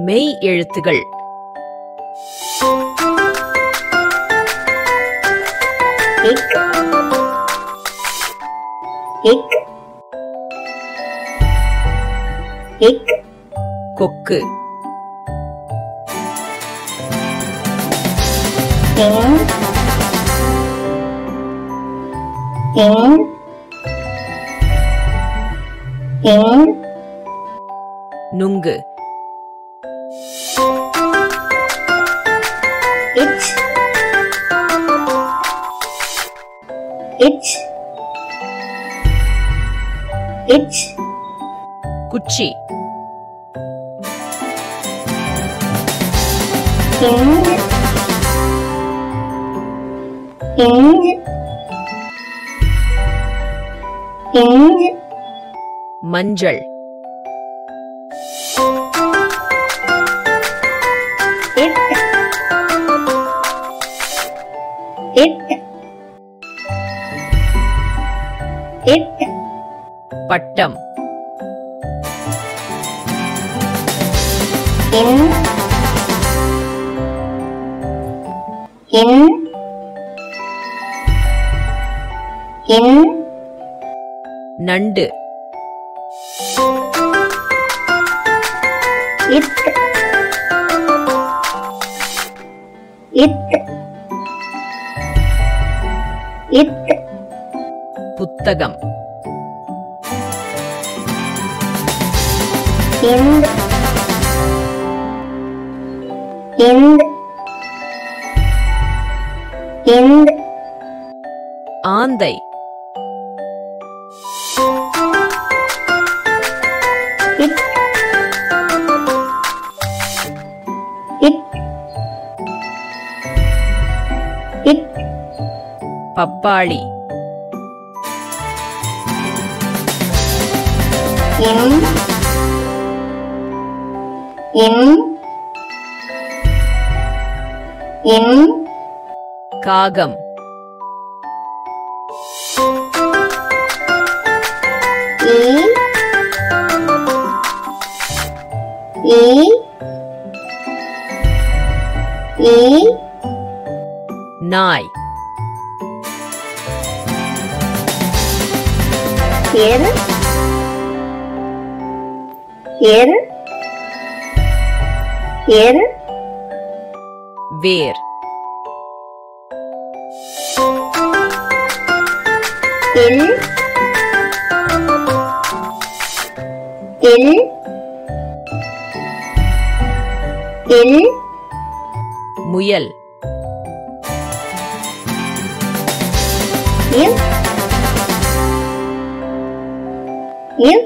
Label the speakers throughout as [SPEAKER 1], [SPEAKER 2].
[SPEAKER 1] மெய் எழுத்துகள்.
[SPEAKER 2] இக் இக் இக்
[SPEAKER 1] கொக்கு.
[SPEAKER 2] இங் இங் இங்
[SPEAKER 1] நுங்கு.
[SPEAKER 2] இச் இச் இச்
[SPEAKER 1] குச்சி.
[SPEAKER 2] இங் இங் இங்
[SPEAKER 1] மஞ்சள்.
[SPEAKER 2] இட் இட் இட்
[SPEAKER 1] பட்டம்.
[SPEAKER 2] இன் இன் இன்
[SPEAKER 1] நண்டு.
[SPEAKER 2] இட் இட் இட்
[SPEAKER 1] புத்தகம்.
[SPEAKER 2] இண்ட் இண்ட் இண்ட்
[SPEAKER 1] ஆந்தை.
[SPEAKER 2] இட் இட் இட்
[SPEAKER 1] பப்பாளி.
[SPEAKER 2] இன் இன் இன்
[SPEAKER 1] காகம்.
[SPEAKER 2] இ இ இ
[SPEAKER 1] நாய்.
[SPEAKER 2] இர் இர் இர்
[SPEAKER 1] வேர்.
[SPEAKER 2] இல் இல் இல்
[SPEAKER 1] முயல்.
[SPEAKER 2] இல் இல்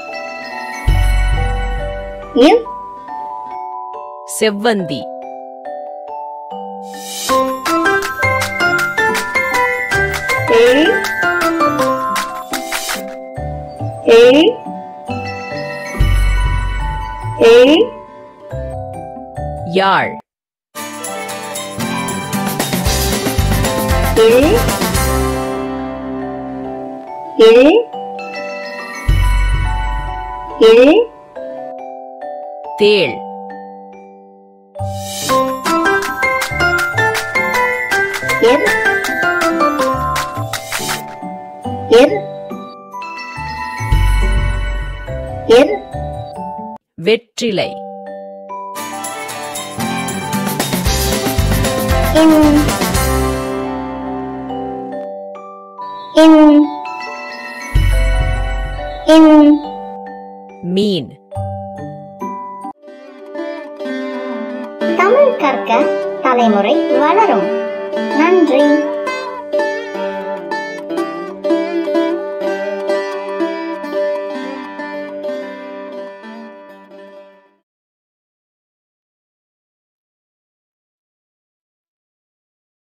[SPEAKER 2] இல்
[SPEAKER 1] செவ்வந்தி.
[SPEAKER 2] இல் இல் இல்
[SPEAKER 1] யாழ்.
[SPEAKER 2] இல் இல் இல்
[SPEAKER 1] தேள்.
[SPEAKER 2] இர் இர் இர்
[SPEAKER 1] வெற்றிலை.
[SPEAKER 2] இன் இன் இன்
[SPEAKER 1] மீன்.
[SPEAKER 2] தமிழ் கற்க தலைமுறை வளரும். நன்றி.